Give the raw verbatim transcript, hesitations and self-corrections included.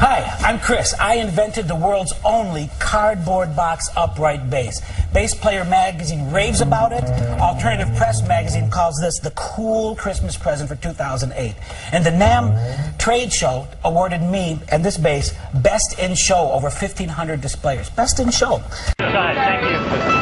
Hi, I'm Chris. I invented the world's only cardboard box upright bass. Bass Player magazine raves about it. Alternative Press magazine calls this the cool Christmas present for two thousand eight. And the NAMM trade show awarded me and this bass Best in Show over fifteen hundred displayers. Best in Show. Thank you.